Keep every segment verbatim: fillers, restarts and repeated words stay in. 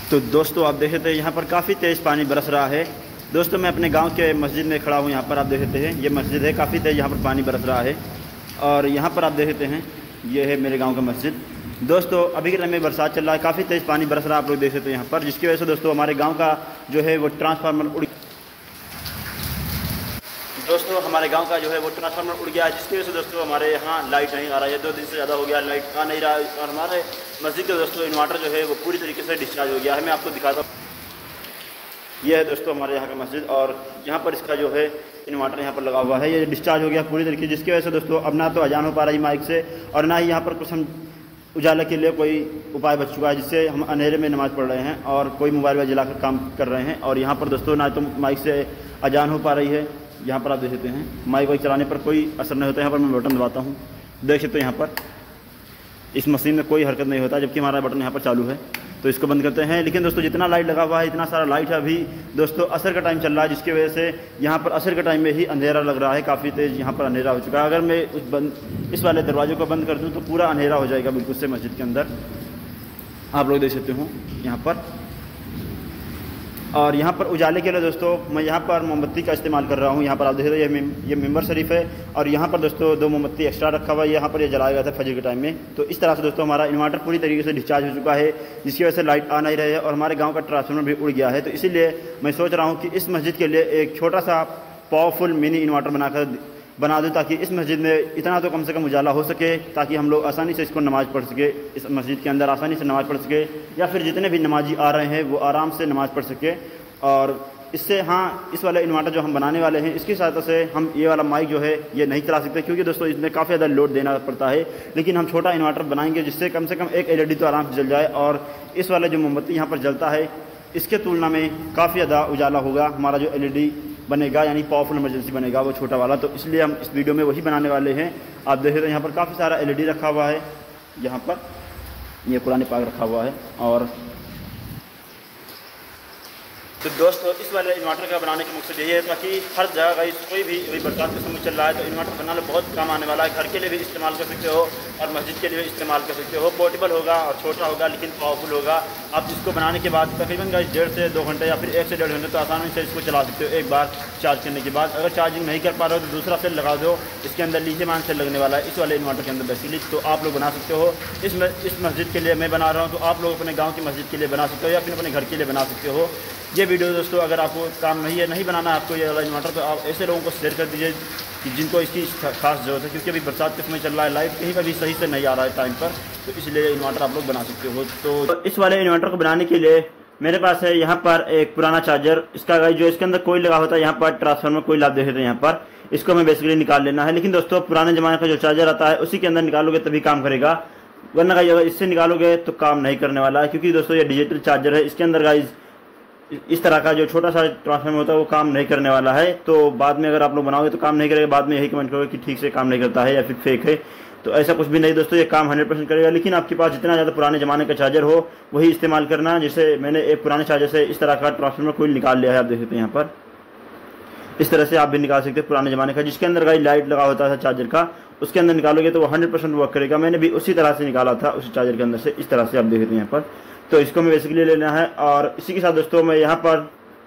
तो दोस्तों आप देख सकते हैं यहाँ पर काफ़ी तेज़ पानी बरस रहा है। दोस्तों मैं अपने गांव के मस्जिद में खड़ा हूँ। यहाँ पर आप देख सकते हैं ये मस्जिद है, काफ़ी तेज़ यहाँ पर पानी बरस रहा है। और यहाँ पर आप देख सकते हैं ये है मेरे गांव का मस्जिद। दोस्तों अभी के टाइम में बरसात चल रहा है, काफ़ी तेज़ पानी बरस रहा है, आप लोग देख सकते हैं यहाँ पर, जिसकी वजह से दोस्तों हमारे गाँव का जो है वो ट्रांसफार्मर उड़ दोस्तों हमारे गांव का जो है वो ट्रांसफार्मर उड़ गया है, जिसकी वजह से दोस्तों हमारे यहाँ लाइट नहीं आ रहा है। दो दिन से ज़्यादा हो गया लाइट आ नहीं रहा है। और हमारे मस्जिद का दोस्तों इन्वर्टर जो है वो पूरी तरीके से डिस्चार्ज हो गया है। मैं आपको दिखाता हूँ। ये है दोस्तों हमारे यहाँ का मस्जिद और यहाँ पर इसका जो है इन्वर्टर यहाँ पर लगा हुआ है, ये डिस्चार्ज हो गया पूरी तरीके, जिसकी वजह से दोस्तों अब ना तो अजान हो पा रही माइक से और ना ही यहाँ पर कुछ हम उजाला के लिए कोई उपाय बच चुका है, जिससे हम अंधेरे में नमाज़ पढ़ रहे हैं और कोई मोबाइल वगैरह जलाकर काम कर रहे हैं। और यहाँ पर दोस्तों ना तो माइक से अजान हो पा रही है। यहाँ पर आप देख सकते हैं माइक वाइक चलाने पर कोई असर नहीं होता। यहाँ पर मैं बटन दबाता हूँ, देख सकते हो यहाँ पर इस मशीन में कोई हरकत नहीं होता, जबकि हमारा बटन यहाँ पर चालू है। तो इसको बंद करते हैं। लेकिन दोस्तों जितना लाइट लगा हुआ है, इतना सारा लाइट है अभी दोस्तों, असर का टाइम चल रहा है, जिसकी वजह से यहाँ पर असर के टाइम में ही अंधेरा लग रहा है, काफ़ी तेज़ यहाँ पर अंधेरा हो चुका है। अगर मैं उस बंद इस वाले दरवाजे को बंद कर दूँ तो पूरा अंधेरा हो जाएगा बिल्कुल से मस्जिद के अंदर, आप लोग देख सकते हो यहाँ पर। और यहाँ पर उजाले के लिए दोस्तों मैं यहाँ पर मोमबत्ती का इस्तेमाल कर रहा हूँ। यहाँ पर आप देख रहे हो ये ये मेंबर शरीफ है और यहाँ पर दोस्तों दो मोमबत्ती एक्स्ट्रा रखा हुआ है। यहाँ पर ये जलाया गया था फजर के टाइम में। तो इस तरह से दोस्तों हमारा इन्वर्टर पूरी तरीके से डिस्चार्ज हो चुका है, जिसकी वजह से लाइट आ नहीं रही है और हमारे गाँव का ट्रांसफार्मर भी उड़ गया है। तो इसीलिए मैं सोच रहा हूँ कि इस मस्जिद के लिए एक छोटा सा पावरफुल मिनी इन्वर्टर बनाकर बना दूँ, ताकि इस मस्जिद में इतना तो कम से कम उजाला हो सके, ताकि हम लोग आसानी से इसको नमाज़ पढ़ सके, इस मस्जिद के अंदर आसानी से नमाज़ पढ़ सके, या फिर जितने भी नमाजी आ रहे हैं वो आराम से नमाज़ पढ़ सके। और इससे हाँ इस वाला इन्वर्टर जो हम बनाने वाले हैं, इसकी सहायता से हम ये वाला माइक जो है ये नहीं चला सकते, क्योंकि दोस्तों इसमें काफ़ी ज़्यादा लोड देना पड़ता है। लेकिन हम छोटा इन्वर्टर बनाएंगे जिससे कम से कम एक एलईडी तो आराम से जल जाए, और इस वाले जो मोमबत्ती यहाँ पर जलता है इसके तुलना में काफ़ी ज़्यादा उजाला होगा हमारा जो एलईडी बनेगा, यानी पावरफुल इमरजेंसी बनेगा वो छोटा वाला। तो इसलिए हम इस वीडियो में वही बनाने वाले हैं। आप देख रहे हैं यहाँ पर काफ़ी सारा एलईडी रखा हुआ है, यहाँ पर ये कुरान पाक रखा हुआ है। और तो दोस्तों इस वाले इन्वर्टर का बनाने का मकसद यही है ताकि हर जगह का कोई भी अभी बरसात का समय चल रहा है तो इन्वर्टर बनाना बहुत काम आने वाला है। घर के लिए भी इस्तेमाल कर सकते हो और मस्जिद के लिए भी इस्तेमाल कर सकते हो। पोर्टेबल होगा और छोटा होगा लेकिन पावरफुल होगा। आप इसको बनाने के बाद तकरीबन गाइस डेढ़ से दो घंटे या फिर एक से डेढ़ घंटे तो आसानी से इसको चला सकते हो एक बार चार्ज करने के बाद। अगर चार्जिंग नहीं कर पा रहे हो तो दूसरा सेल लगा दो, इसके अंदर लीथियम आयन सेल लगने वाला है इस वाले इन्वर्टर के अंदर बेसिकली। तो आप लोग बना सकते हो। इस इस मस्जिद के लिए मैं बना रहा हूँ, तो आप लोग अपने गाँव की मस्जिद के लिए बना सकते हो या फिर अपने घर के लिए बना सकते हो। ये वीडियो दोस्तों अगर आपको काम नहीं है नहीं बनाना आपको ये वाला इन्वर्टर, तो आप ऐसे लोगों को शेयर कर दीजिए कि जिनको इसकी खास ज़रूरत है, क्योंकि अभी बरसात के समय चल रहा है, लाइट कहीं पर भी सही से नहीं आ रहा है टाइम पर, तो इसलिए इन्वर्टर आप लोग बना सकते हो। तो इस वाले इन्वर्टर को बनाने के लिए मेरे पास है यहाँ पर एक पुराना चार्जर। इसका जो इसके अंदर कोई लगा होता है, यहाँ पर ट्रांसफार्मर कोई लाभ देते हैं यहाँ पर, इसको हमें बेसिकली निकाल लेना है। लेकिन दोस्तों पुराने ज़माने का जो चार्जर आता है उसी के अंदर निकालोगे तभी काम करेगा, वरना गाइस अगर इससे निकालोगे तो काम नहीं करने वाला है। क्योंकि दोस्तों ये डिजिटल चार्जर है, इसके अंदर गाइस इस तरह का जो छोटा सा ट्रांसफार्मर होता है वो काम नहीं करने वाला है। तो बाद में अगर आप लोग बनाओगे तो काम नहीं करेगा, बाद में यही कमेंट करोगे कि ठीक से काम नहीं करता है या फिर फेक है। तो ऐसा कुछ भी नहीं दोस्तों, ये काम हंड्रेड परसेंट करेगा। लेकिन आपके पास जितना ज़्यादा पुराने ज़माने का चार्जर हो वही इस्तेमाल करना। जैसे मैंने एक पुराने चार्जर से इस तरह का ट्रांसफार्मर कोई निकाल लिया है, आप देख सकते हैं यहाँ पर। इस तरह से आप भी निकाल सकते हैं पुराने ज़माने का, जिसके अंदर गाइस लाइट लगा होता था चार्जर का, उसके अंदर निकालोगे तो वो हंड्रेड परसेंट वर्क करेगा। मैंने भी उसी तरह से निकाला था उसी चार्जर के अंदर से, इस तरह से आप देख सकते हैं यहाँ पर। तो इसको मैं बेसिकली लेना है। और इसी के साथ दोस्तों मैं यहाँ पर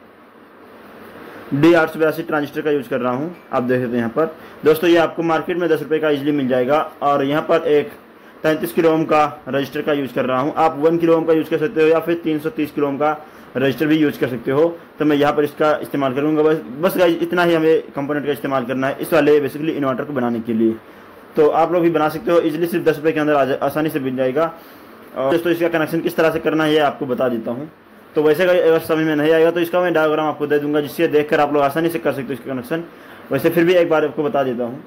डी आठ सौ बयासी ट्रांजिस्टर का यूज़ कर रहा हूँ, आप देख सकते हैं यहाँ पर। दोस्तों ये आपको मार्केट में दस रुपये का इजीली मिल जाएगा। और यहाँ पर एक तैंतीस किलो ओम का रजिस्टर का यूज़ कर रहा हूँ। आप वन किलो ओम का यूज़ कर सकते हो या फिर तीन सौ तीस किलो ओम का रजिस्टर भी यूज़ कर सकते हो। तो मैं यहाँ पर इसका इस्तेमाल करूँगा। बस बस गाइस इतना ही हमें कंपोनेंट का इस्तेमाल करना है इस वाले बेसिकली इन्वर्टर को बनाने के लिए। तो आप लोग भी बना सकते हो इजीली, सिर्फ दस रुपये के अंदर आसानी से बन जाएगा। और दोस्तों इसका कनेक्शन किस तरह से करना है ये आपको बता देता हूँ। तो वैसे अगर समझ में नहीं आएगा तो इसका मैं डायग्राम आपको दे दूंगा, जिससे देखकर आप लोग आसानी से कर सकते हो इसका कनेक्शन। वैसे फिर भी एक बार आपको बता देता हूँ।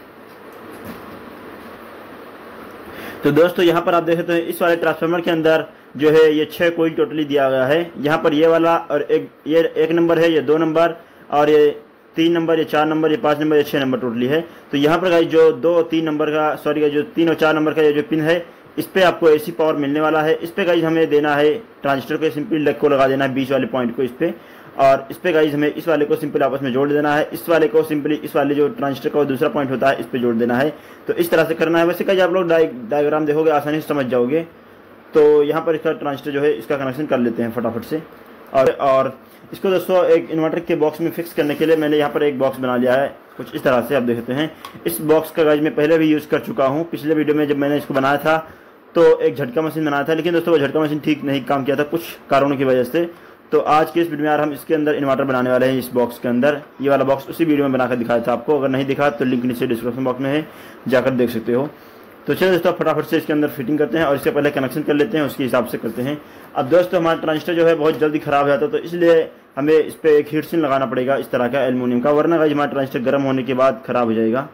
तो दोस्तों यहाँ पर आप देख सकते हैं इस वाले ट्रांसफार्मर के अंदर जो है ये छह कोइल टोटली दिया गया है। यहाँ पर ये वाला और एक ये एक नंबर है, ये दो नंबर, और ये तीन नंबर, ये चार नंबर, ये पाँच नंबर, ये छः नंबर टोटली है। तो यहाँ पर गाइस जो दो तीन नंबर का सॉरी का जो तीन और चार नंबर का ये जो पिन है इस पे आपको एसी पावर मिलने वाला है। इस पे गाइस हमें देना है ट्रांजिस्टर को सिंपली लेग को लगा देना है बीच वाले पॉइंट को इस पे, और इस पे गाइस हमें इस वाले को सिंपल आपस में जोड़ देना है। इस वाले को सिंपली इस वाले जो ट्रांजिस्टर का दूसरा पॉइंट होता है इस पे जोड़ देना है। तो इस तरह से करना है। वैसे गाइस आप लोग डायग्राम देखोगे आसानी से समझ जाओगे। तो यहाँ पर इसका ट्रांजिस्टर जो है इसका कनेक्शन कर लेते हैं फटाफट से। और और इसको दोस्तों एक इन्वर्टर के बॉक्स में फिक्स करने के लिए मैंने यहाँ पर एक बॉक्स बना लिया है कुछ इस तरह से, आप देखते हैं। इस बॉक्स का गाइज मैं पहले भी यूज़ कर चुका हूँ, पिछले वीडियो में जब मैंने इसको बनाया था तो एक झटका मशीन बनाया था, लेकिन दोस्तों वो झटका मशीन ठीक नहीं काम किया था कुछ कारणों की वजह से। तो आज के इस वीडियो में यार हम इसके अंदर इन्वर्टर बनाने वाले हैं। इस बॉक्स के अंदर ये वाला बॉक्स उसी वीडियो में बनाकर दिखाया था आपको, अगर नहीं दिखा तो लिंक नीचे डिस्क्रिप्शन बॉक्स में है, जाकर देख सकते हो। तो चलिए दोस्तों फटाफट से इसके अंदर फिटिंग करते हैं और इससे पहले कनेक्शन कर लेते हैं, उसके हिसाब से करते हैं। अब दोस्तों हमारा ट्रांजिस्टर जो है बहुत जल्दी ख़राब हो जाता है, तो इसलिए हमें इस पर एक हीट सिंक लगाना पड़ेगा इस तरह का एल्युमिनियम का, वरना गाइस हमारा ट्रांजिस्टर गर्म होने के बाद ख़राब हो जाएगा,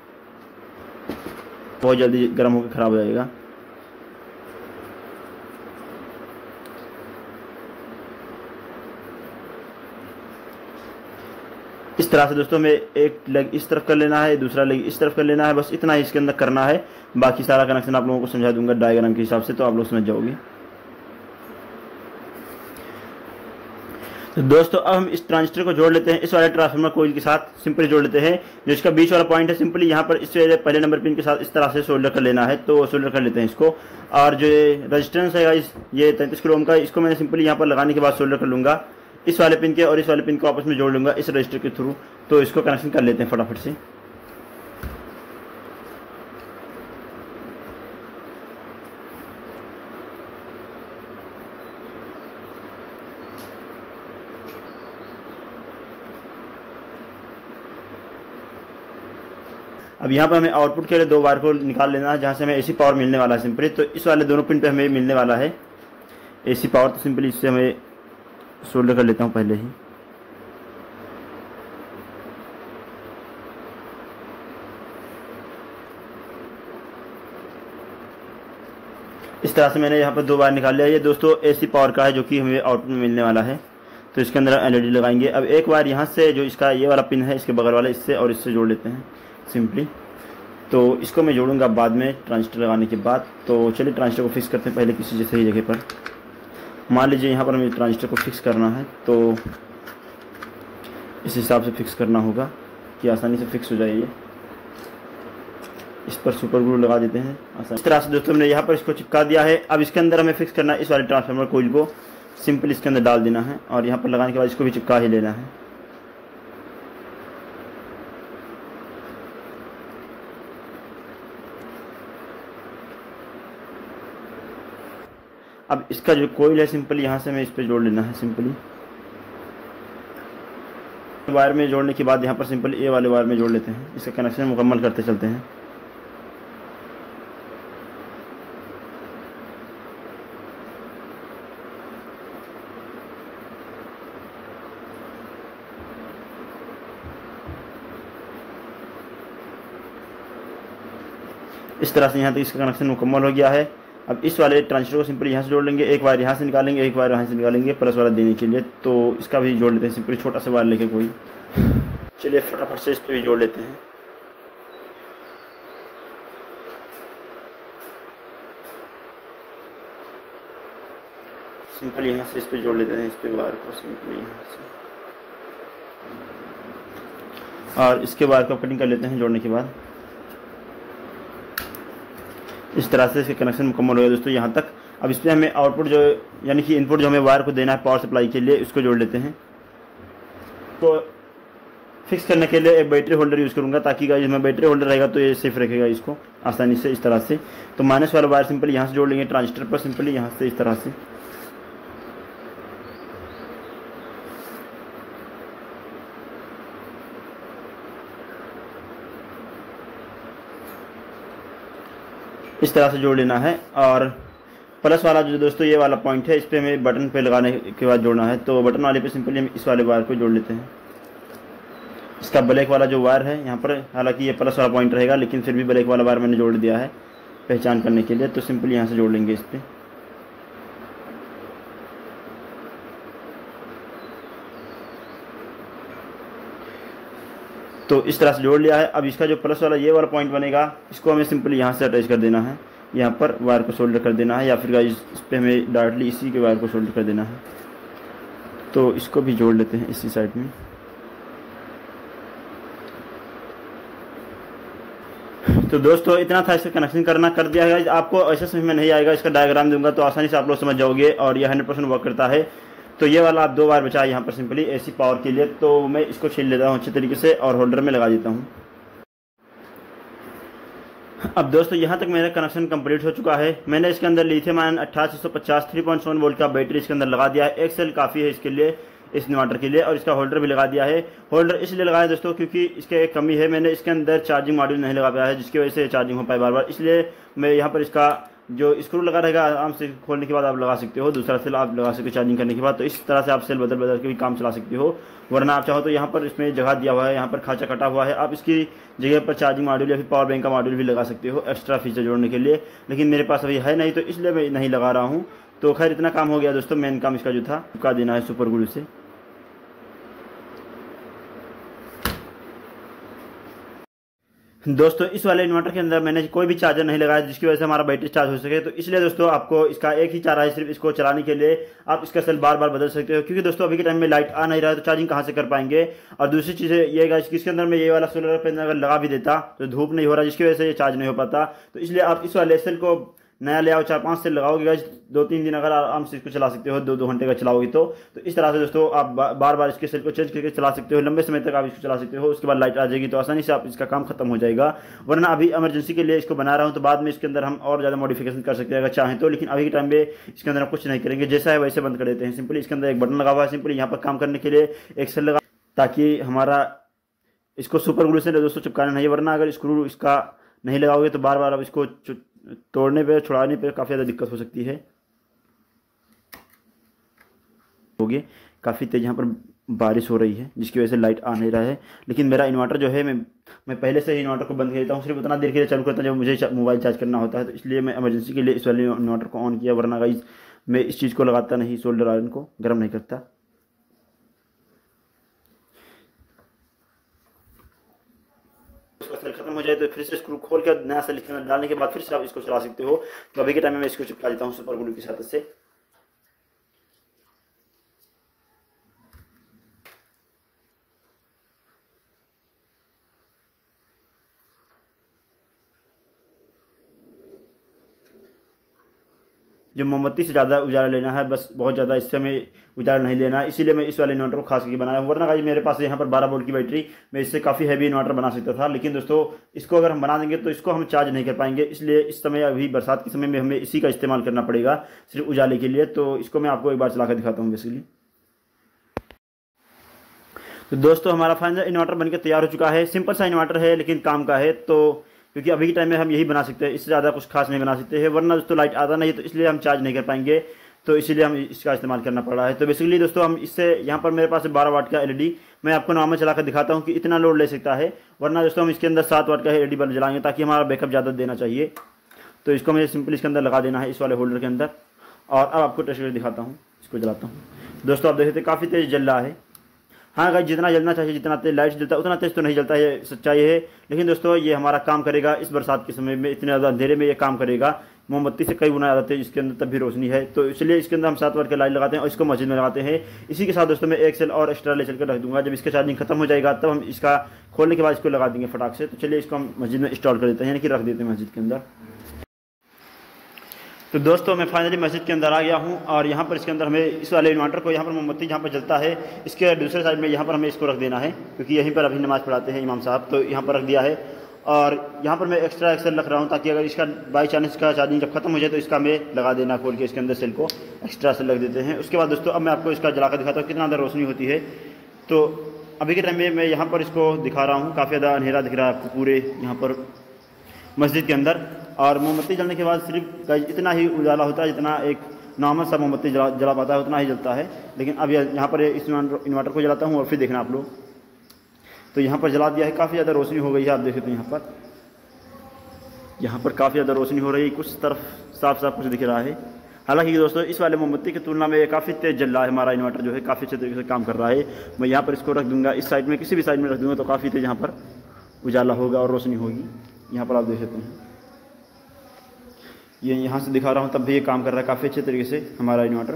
बहुत जल्दी गर्म होकर ख़राब हो जाएगा। इस तरह से दोस्तों हमें एक लेग इस तरफ कर लेना है, दूसरा लेग इस तरफ कर लेना है, बस इतना ही इसके अंदर करना है। बाकी सारा कनेक्शन आप लोगों को समझा दूंगा डायग्राम के हिसाब से, तो आप लोग समझ जाओगे। तो दोस्तों अब हम इस ट्रांजिस्टर को जोड़ लेते हैं इस वाले ट्रांसफार्मर कोइल के साथ, सिंपली जोड़ लेते हैं। जो इसका बीच वाला पॉइंट है सिंपली यहाँ पर इस पहले नंबर पिन के साथ इस तरह से सोल्डर कर लेना है, तो सोल्डर कर लेते हैं इसको। और जो रेजिस्टेंस है इस ये तैंतीस किलो ओम का, इसको मैंने सिंपली यहाँ पर लगाने के बाद सोल्डर कर लूँगा इस वाले पिन के, और इस वाले पिन को आपस में जोड़ लूँगा इस रजिस्टर के थ्रू। तो इसको कनेक्शन कर लेते हैं फटाफट से। अब यहाँ पर हमें आउटपुट के लिए दो वायर को निकाल लेना है, जहाँ से हमें एसी पावर मिलने वाला है सिंपली। तो इस वाले दोनों पिन पे हमें मिलने वाला है एसी पावर, तो सिंपली इससे हमें सोल्डर कर लेता हूँ पहले ही। इस तरह से मैंने यहाँ पर दो वायर निकाल लिया। ये दोस्तों एसी पावर का है जो कि हमें आउटपुट में मिलने वाला है, तो इसके अंदर एलईडी लगाएंगे। अब एक वायर यहाँ से जो इसका ये वाला पिन है इसके बगल वाला, इससे और इससे जोड़ लेते हैं सिंपली। तो इसको मैं जोड़ूंगा बाद में ट्रांजिस्टर लगाने के बाद। तो चलिए ट्रांजिस्टर को फिक्स करते हैं पहले किसी सही जगह पर। मान लीजिए यहाँ पर हमें ट्रांजिस्टर को फिक्स करना है, तो इस हिसाब से फिक्स करना होगा कि आसानी से फिक्स हो जाए। ये इस पर सुपर ग्लू लगा देते हैं आसान। इस तरह से दोस्तों हमने यहाँ पर इसको चिपका दिया है। अब इसके अंदर हमें फिक्स करना है इस वाले ट्रांसफार्मर कोइल को, सिंपल इसके अंदर डाल देना है और यहाँ पर लगाने के बाद इसको भी चिपका ही लेना है। अब इसका जो कोइल है सिंपली यहाँ से हमें इस पर जोड़ लेना है सिंपली। वायर में जोड़ने के बाद यहाँ पर सिंपल ए वाले वायर में जोड़ लेते हैं, इसका कनेक्शन मुकम्मल करते चलते हैं। इस तरह से यहाँ तक इसका कनेक्शन मुकम्मल हो गया है। अब इस वाले ट्रांजिस्टर को सिंपली यहाँ से जोड़ लेंगे, एक वायर यहाँ से निकालेंगे, एक वायर यहाँ से निकालेंगे प्लस वाला देने के लिए। तो इसका भी जोड़ लेते हैं सिंपली, छोटा सा वायर लेके कोई। चलिए फटाफट से इस पर भी जोड़ लेते हैं। सिंपली यहाँ से इस पर जोड़ लेते हैं, इस पर वायर को सिंपली यहाँ से, और इसके वायर को कटिंग कर लेते हैं जोड़ने के बाद। इस तरह से इसके कनेक्शन मुकम्मल हो गया दोस्तों यहाँ तक। अब इस पर हमें आउटपुट जो यानी कि इनपुट जो हमें वायर को देना है पावर सप्लाई के लिए, उसको जोड़ लेते हैं। तो फिक्स करने के लिए एक बैटरी होल्डर यूज़ करूँगा, ताकि गाइस में बैटरी होल्डर रहेगा तो ये सेफ रखेगा इसको आसानी से इस तरह से। तो माइनस वाला वायर सिंपली यहाँ से जोड़ लेंगे ट्रांजिस्टर पर, सिंपली यहाँ से इस तरह से। इस तरह से जोड़ लेना है। और प्लस वाला जो दोस्तों ये वाला पॉइंट है, इस पर हमें बटन पे लगाने के बाद जोड़ना है। तो बटन वाले पे सिंपली हम इस वाले वायर को जोड़ लेते हैं। इसका ब्लैक वाला जो वायर है यहाँ पर, हालांकि ये प्लस वाला पॉइंट रहेगा, लेकिन फिर भी ब्लैक वाला वायर मैंने जोड़ दिया है पहचान करने के लिए। तो सिंपली यहाँ से जोड़ लेंगे इस पर। तो इस तरह से जोड़ लिया है। अब इसका जो प्लस वाला ये वाला पॉइंट बनेगा, इसको हमें सिंपली यहाँ से अटैच कर देना है, यहाँ पर वायर को सोल्डर कर देना है, या फिर इस पर हमें डायरेक्टली इसी के वायर को सोल्डर कर देना है। तो इसको भी जोड़ लेते हैं इसी साइड में। तो दोस्तों इतना था, इसका कनेक्शन करना कर दिया है। आपको ऐसे समझ में नहीं आएगा, इसका डायग्राम दूंगा तो आसानी से आप लोग समझ जाओगे। और ये हंड्रेड परसेंट वर्क करता है। तो ये वाला आप दो बार बचा है यहाँ पर सिंपली एसी पावर के लिए। तो मैं इसको छील लेता हूँ अच्छे तरीके से और होल्डर में लगा देता हूँ। अब दोस्तों यहाँ तक मेरा कनेक्शन कंप्लीट हो चुका है। मैंने इसके अंदर लिथियम आयन अट्ठासी सौ पचास थ्री पॉइंट सेवन वोल्ट का बैटरी इसके अंदर लगा दिया है। एक सेल काफ़ी है इसके लिए, इस इन्वर्टर के लिए। और इसका होल्डर भी लगा दिया है। होल्डर इसलिए लगाया दोस्तों क्योंकि इसके एक कमी है, मैंने इसके अंदर चार्जिंग मॉड्यूल नहीं लगा पाया है, जिसकी वजह से चार्जिंग हो पाए बार बार। इसलिए मैं यहाँ पर इसका जो स्क्रू लगा रहेगा, आराम से खोलने के बाद आप लगा सकते हो, दूसरा सेल आप लगा सकते हो चार्जिंग करने के बाद। तो इस तरह से आप सेल बदल बदल के भी काम चला सकते हो। वरना आप चाहो तो यहाँ पर इसमें जगह दिया हुआ है, यहाँ पर खांचा कटा हुआ है, आप इसकी जगह पर चार्जिंग मॉड्यूल या फिर पावर बैंक का मॉड्यूल भी लगा सकते हो एक्स्ट्रा फीचर जोड़ने के लिए। लेकिन मेरे पास अभी है नहीं, तो इसलिए मैं नहीं लगा रहा हूँ। तो खैर इतना काम हो गया दोस्तों। मेन काम इसका जो था चुका देना है सुपर ग्लू से। दोस्तों इस वाले इन्वर्टर के अंदर मैंने कोई भी चार्जर नहीं लगाया, जिसकी वजह से हमारा बैटरी चार्ज हो सके। तो इसलिए दोस्तों आपको इसका एक ही चारा है, सिर्फ इसको चलाने के लिए। आप इसका सेल बार बार बदल सकते हो, क्योंकि दोस्तों अभी के टाइम में लाइट आ नहीं रहा है, तो चार्जिंग कहाँ से कर पाएंगे। और दूसरी चीज़ ये है कि इसके अंदर मैं ये वाला सोलर पैनल अगर लगा भी देता तो धूप नहीं हो रहा, जिसकी वजह से ये चार्ज नहीं हो पाता। तो इसलिए आप इस वाले सेल को नया ले आओ, चार पाँच सेल लगाओगे गाइस, दो तीन दिन अगर आराम से इसको चला सकते हो, दो दो घंटे का चलाओगे तो तो इस तरह से दोस्तों आप बार बार इसके सेल को चेंज करके चला सकते हो, लंबे समय तक आप इसको चला सकते हो। उसके बाद लाइट आ जाएगी तो आसानी से आप इसका काम खत्म हो जाएगा। वरना अभी इमरजेंसी के लिए इसको बना रहा हूँ, तो बाद में इसके अंदर हम और ज़्यादा मॉडिफिकेशन कर सकते हैं अगर चाहें तो। लेकिन अभी के टाइम में इसके अंदर हम कुछ नहीं करेंगे, जैसा है वैसे बंद कर देते हैं। सिंपली इसके अंदर एक बटन लगा हुआ है, सिंपली यहाँ पर काम करने के लिए एक सेल लगा, ताकि हमारा इसको सुपर ग्लू से दोस्तों चिपकाना नहीं। वरना अगर स्क्रू इसका नहीं लगाओगे तो बार बार आप इसको तोड़ने पे छुड़ाने पे काफ़ी ज़्यादा दिक्कत हो सकती है। होगी काफ़ी तेज यहाँ पर बारिश हो रही है, जिसकी वजह से लाइट आ नहीं रहा है। लेकिन मेरा इन्वर्टर जो है, मैं मैं पहले से ही इन्वर्टर को बंद कर देता हूँ, सिर्फ उतना देर के लिए चालू करता हूँ जब मुझे मोबाइल चार्ज करना होता है। तो इसलिए मैं इमरजेंसी के लिए इस वाले इन्वर्टर को ऑन किया। वरना गाइस मैं इस चीज़ को लगाता नहीं, सोल्डर आयरन को गर्म नहीं करता। सेल खत्म हो जाए तो फिर से स्क्रू खोल कर नया सेल डालने के बाद फिर से आप इसको चला सकते हो। तो अभी के टाइम में मैं इसको चिपका देता हूँ सुपर ग्लू की सहायता से। जो मोमबत्ती से ज़्यादा उजाला लेना है, बस बहुत ज़्यादा इससे हमें उजाला नहीं लेना है, इसीलिए मैं इस वाले इन्वर्टर को खास करके बनाया। वरना गाइस मेरे पास यहाँ पर बारह वोल्ट की बैटरी, मैं इससे काफ़ी हैवी इन्वर्टर बना सकता था। लेकिन दोस्तों इसको अगर हम बना देंगे तो इसको हम चार्ज नहीं कर पाएंगे, इसलिए इस समय अभी बरसात के समय में हमें इसी का इस्तेमाल करना पड़ेगा सिर्फ उजाले के लिए। तो इसको मैं आपको एक बार चला कर दिखाता हूँ बेसिकली। तो दोस्तों हमारा फाइनल इन्वर्टर बनकर तैयार हो चुका है। सिंपल सा इन्वर्टर है लेकिन काम का है। तो क्योंकि अभी के टाइम में हम यही बना सकते हैं, इससे ज़्यादा कुछ खास नहीं बना सकते हैं। वरना दोस्तों लाइट आता नहीं, तो इसलिए हम चार्ज नहीं कर पाएंगे, तो इसीलिए हम इसका इस्तेमाल करना पड़ रहा है। तो बेसिकली दोस्तों हम इससे यहाँ पर मेरे पास बारह वाट का एलईडी, मैं आपको नॉर्मल चलाकर दिखाता हूँ कि इतना लोड ले सकता है। वरना दोस्तों हम इसके अंदर सात वाट का एलईडी बल्ब जलाएंगे, ताकि हमारा बैकअप ज़्यादा देना चाहिए। तो इसको मुझे सिंपली इसके अंदर लगा देना है, इस वाले होल्डर के अंदर। और अब आपको टेस्ट करके दिखाता हूँ, इसको जलाता हूँ। दोस्तों आप देख सकते हैं काफ़ी तेज़ जल रहा है। हाँ गाइस जितना जलना चाहिए, जितना तेज लाइट जलता है उतना तेज तो नहीं जलता है, ये सच्चाई है। लेकिन दोस्तों ये हमारा काम करेगा इस बरसात के समय में, इतने ज़्यादा अंधेरे में ये काम करेगा। मोमबत्ती से कई गुना ज़्यादा तेज इसके अंदर तब भी रोशनी है। तो इसलिए इसके अंदर हम सात वाट के लाइट लगाते हैं और इसको मस्जिद में लगाते हैं। इसी के साथ दोस्तों मैं एक सेल और एक्स्ट्रा ले चल कर रख दूंगा। जब इसका चार्जिंग खत्म हो जाएगा तब हम इसका खोलने के बाद इसको लगा देंगे फटाक से। तो चलिए इसको हम मस्जिद में इंस्टॉल कर देते हैं, यानी कि रख देते हैं मस्जिद के अंदर। तो दोस्तों मैं फाइनली मस्जिद के अंदर आ गया हूं। और यहाँ पर इसके अंदर हमें इस वाले इन्वर्टर को, यहाँ पर मोमबत्ती जहाँ पर जलता है, इसके दूसरे साइड में यहाँ पर हमें इसको रख देना है, क्योंकि यहीं पर अभी नमाज़ पढ़ाते हैं इमाम साहब। तो यहाँ पर रख दिया है। और यहाँ पर मैं एक्स्ट्रा एक सेल रख रहा हूँ, ताकि अगर इसका बाई चांस का चार्जिंग जब खत्म हो जाए तो इसका मैं लगा देना, खोल के इसके अंदर सेल को एक्स्ट्रा सेल रख देते हैं। उसके बाद दोस्तों अब मैं आपको इसका जला कर दिखाता हूँ कितना ज़्यादा रोशनी होती है। तो अभी के टाइम में मैं यहाँ पर इसको दिखा रहा हूँ, काफ़ी ज़्यादा अंधेरा दिख रहा है आपको पूरे यहाँ पर मस्जिद के अंदर। और मोमबत्ती जलने के बाद सिर्फ इतना ही उजाला होता है जितना एक नॉर्मल सा मोमबत्ती जला जला पाता है, उतना ही जलता है। लेकिन अब यहाँ पर इस इन्वर्टर को जलाता हूँ और फिर देखना आप लोग। तो यहाँ पर जला दिया है, काफ़ी ज़्यादा रोशनी हो गई है, आप देख सकते हैं। यहाँ पर यहाँ पर काफ़ी ज़्यादा रोशनी हो रही है, कुछ तरफ साफ साफ कुछ दिख रहा है। हालांकि दोस्तों इस वाले मोमबत्ती की तुलना में काफ़ी तेज़ जल रहा है हमारा इन्वर्टर, जो है काफ़ी अच्छे तरीके से काम कर रहा है। मैं यहाँ पर इसको रख दूँगा, इस साइड में किसी भी साइड में रख दूँगा तो काफ़ी तेज़ यहाँ पर उजाला होगा और रोशनी होगी। यहाँ पर आप देख सकते हैं, ये यहाँ से दिखा रहा हूँ तब भी ये काम कर रहा है काफ़ी अच्छे तरीके से हमारा इन्वर्टर।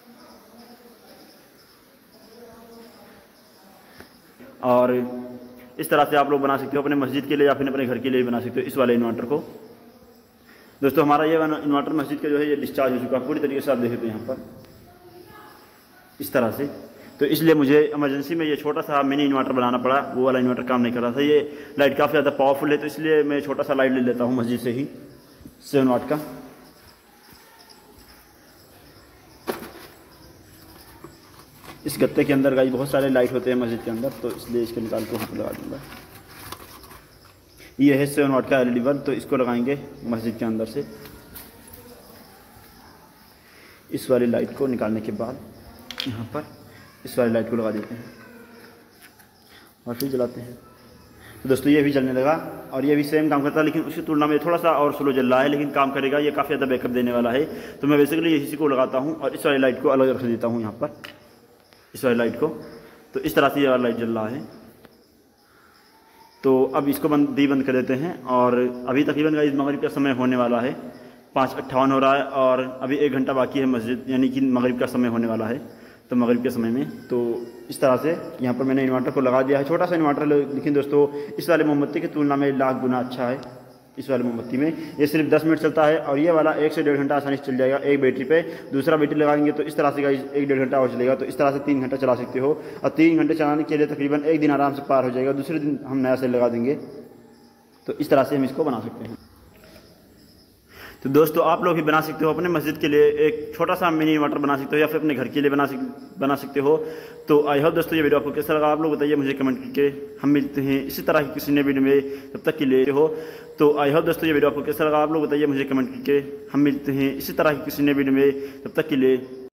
और इस तरह से आप लोग बना सकते हो अपने मस्जिद के लिए या फिर अपने घर के लिए बना सकते हो इस वाले इन्वर्टर को। दोस्तों हमारा ये इन्वर्टर मस्जिद का जो है ये डिस्चार्ज हो चुका है पूरी तरीके से, आप देख सकते हैं यहाँ पर इस तरह से। तो इसलिए मुझे इमरजेंसी में ये छोटा सा मिनी इन्वर्टर बनाना पड़ा, वो वाला इन्वर्टर काम नहीं कर रहा था। ये लाइट काफ़ी ज़्यादा पावरफुल है, तो इसलिए मैं छोटा सा लाइट ले लेता हूँ मस्जिद से ही, सेवन वाट का। इस गत्ते के अंदर गाइस बहुत सारे लाइट होते हैं मस्जिद के अंदर, तो इसलिए इसको निकाल के वहाँ पर लगा दूँगा। ये है सेवन वाट का एल ई डी बल्ब, तो इसको लगाएंगे मस्जिद के अंदर से। इस वाली लाइट को निकालने के बाद यहाँ पर इस वाली लाइट को लगा देते हैं और फिर जलाते हैं। तो दोस्तों ये भी जलने लगा और ये भी सेम काम करता है, लेकिन उसकी तुलना में थोड़ा सा और स्लो जल रहा है, लेकिन काम करेगा। ये काफ़ी ज़्यादा बैकअप देने वाला है। तो मैं बेसिकली इसी को लगाता हूँ और इस वाली लाइट को अलग रख देता हूँ यहाँ पर, इस वाली लाइट को। तो इस तरह से ये वाला लाइट जल रहा है। तो अब इसको बंद दी बंद कर देते हैं और अभी तकरीबन गाइस मगरिब का समय होने वाला है, पाँच अट्ठावन हो रहा है और अभी एक घंटा बाकी है मस्जिद, यानी कि मगरिब का समय होने वाला है। तो मगरिब के समय में तो इस तरह से यहाँ पर मैंने इन्वर्टर को लगा दिया है। छोटा सा इन्वर्टर, लेकिन दोस्तों इस वाले मोमबत्ती की तुलना में लाख गुना अच्छा है। इस वाले मोमबत्ती में ये सिर्फ दस मिनट चलता है और ये वाला एक से डेढ़ घंटा आसानी से चल जाएगा एक बैटरी पे। दूसरा बैटरी लगाएंगे तो इस तरह से गाइस एक डेढ़ घंटा और चलेगा। तो इस तरह से तीन घंटा चला सकते हो और तीन घंटे चलाने के लिए तकरीबन एक दिन आराम से पार हो जाएगा। दूसरे दिन हम नया सेल लगा देंगे। तो इस तरह से हम इसको बना सकते हैं। तो दोस्तों आप लोग भी बना सकते हो अपने मस्जिद के लिए एक छोटा सा मिनी इन्वर्टर बना सकते हो या फिर अपने घर के लिए बना सक बना सकते हो। तो आई होप दोस्तों ये वीडियो आपको कैसा लगा आप लोग बताइए मुझे कमेंट करके। हम मिलते हैं इसी तरह की किसी नए वीडियो में, तब तक के लिए हो। तो आई होप दोस्तों ये वीडियो आपको कैसा लगा आप लोग बताइए मुझे कमेंट करके। हम मिलते हैं इसी तरह की किसी नए वीडियो में, तब तक के लिए।